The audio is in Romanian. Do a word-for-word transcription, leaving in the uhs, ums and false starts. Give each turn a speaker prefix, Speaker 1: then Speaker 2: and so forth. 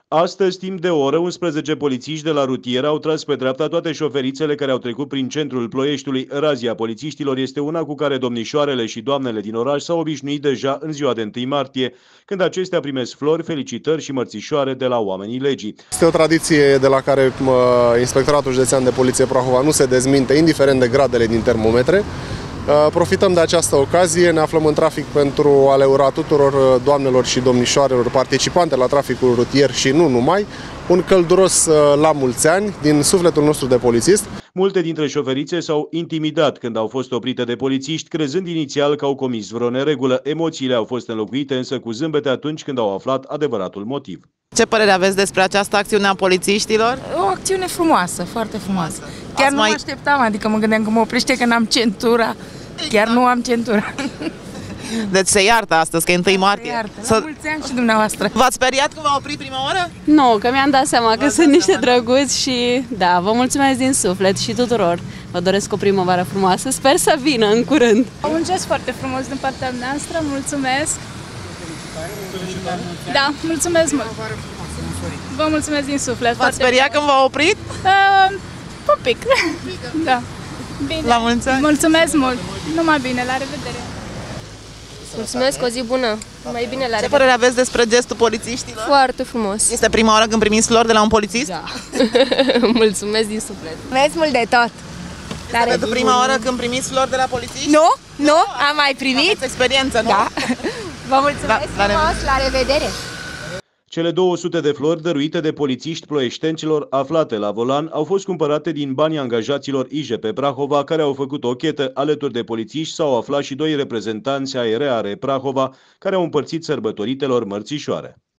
Speaker 1: Astăzi, timp de o oră, unsprezece polițiști de la rutier au tras pe dreapta toate șoferițele care au trecut prin centrul Ploieștiului. Razia polițiștilor este una cu care domnișoarele și doamnele din oraș s-au obișnuit deja în ziua de întâi martie, când acestea primesc flori, felicitări și mărțișoare de la oamenii legii.
Speaker 2: Este o tradiție de la care Inspectoratul Județean de Poliție Prahova nu se dezminte, indiferent de gradele din termometre. Profităm de această ocazie, ne aflăm în trafic pentru a le ura tuturor doamnelor și domnișoarelor participante la traficul rutier și nu numai, un călduros la mulți ani din sufletul nostru de polițist.
Speaker 1: Multe dintre șoferițe s-au intimidat când au fost oprite de polițiști, crezând inițial că au comis vreo neregulă. Emoțiile au fost înlocuite însă cu zâmbete atunci când au aflat adevăratul motiv.
Speaker 3: Ce părere aveți despre această acțiune a polițiștilor?
Speaker 4: O acțiune frumoasă, foarte frumoasă. Chiar
Speaker 3: Ați
Speaker 4: nu
Speaker 3: mai...
Speaker 4: mă așteptam, adică mă gândeam că mă oprește că n-am centura. Chiar nu am centura.
Speaker 3: Deci se iartă astăzi, că e întâi martie.
Speaker 4: Iartă. La mulți ani și dumneavoastră.
Speaker 3: V-ați speriat când v-a oprit prima oară?
Speaker 5: Nu, că mi-am dat seama că sunt niște drăguți și da, vă mulțumesc din suflet și tuturor. Vă doresc o primăvară frumoasă, sper să vină în curând.
Speaker 6: Un gest foarte frumos din partea noastră, mulțumesc. Da, mulțumesc mult. Vă mulțumesc din suflet.
Speaker 3: V-ați speriat când v-a oprit?
Speaker 6: Uh, un pic. Da. Bine.
Speaker 3: La mulți ani.
Speaker 6: Mulțumesc mult. Numai bine, la revedere.
Speaker 7: Mulțumesc, o zi bună. Mai bine, la revedere.
Speaker 3: Ce părere aveți despre gestul polițiștilor?
Speaker 7: Foarte frumos.
Speaker 3: Este prima oară când primiți flori de la un polițist?
Speaker 7: Da. Mulțumesc din suflet.
Speaker 8: Mulțumesc mult de tot.
Speaker 3: Este pentru prima oară când primiți flori de la polițiști?
Speaker 8: Nu, nu, am mai primit.
Speaker 3: Aveți experiență, nu?
Speaker 8: Da. Vă mulțumesc
Speaker 3: la, la
Speaker 8: frumos, la revedere.
Speaker 1: Cele două sute de flori dăruite de polițiști ploieștenților aflate la volan au fost cumpărate din banii angajaților I J P Prahova, care au făcut o chetă. Alături de polițiști s-au aflat și doi reprezentanți ai R A R Prahova, care au împărțit sărbătoritelor mărțișoare.